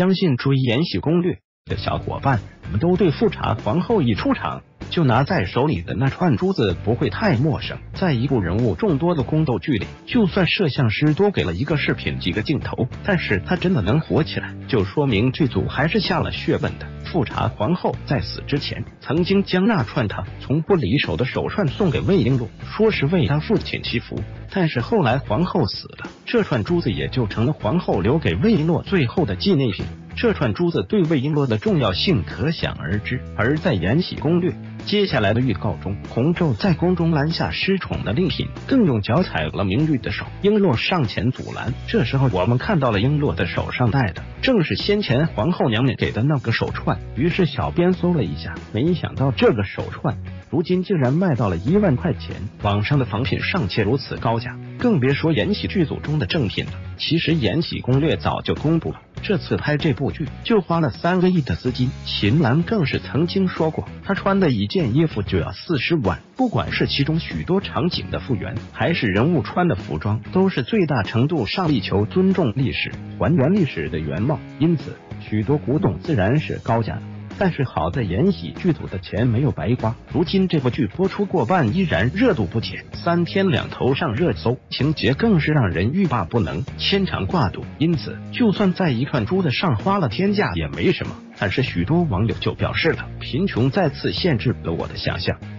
相信追《延禧攻略》的小伙伴们都对富察皇后一出场就拿在手里的那串珠子不会太陌生。在一部人物众多的宫斗剧里，就算摄像师多给了一个视频几个镜头，但是他真的能火起来，就说明剧组还是下了血本的。富察皇后在死之前曾经将那串她从不离手的手串送给魏璎珞，说是为她父亲祈福。但是后来皇后死了，这串珠子也就成了皇后留给魏璎珞最后的纪念品。这串珠子对魏璎珞的重要性可想而知。而在《延禧攻略》接下来的预告中，洪昼在宫中拦下失宠的令嫔，更用脚踩了明玉的手，璎珞上前阻拦。这时候我们看到了璎珞的手上戴的正是先前皇后娘娘给的那个手串，于是小编搜了一下，没想到这个手串如今竟然卖到了1万块钱，网上的仿品尚且如此高价，更别说延禧剧组中的正品了。其实《延禧攻略》早就公布了，这次拍这部剧就花了3个亿的资金。秦岚更是曾经说过，她穿的一件衣服就要40万，不管是其中许多场景的复原，还是人物穿的服装，都是最大程度上力求尊重历史，还原历史的原貌，因此许多古董自然是高价的。但是好在延禧剧组的钱没有白花，如今这部剧播出过半依然热度不减，3天2头上热搜，情节更是让人欲罢不能，牵肠挂肚。因此就算在一串珠子上花了天价也没什么。但是许多网友就表示了，贫穷再次限制了我的想象。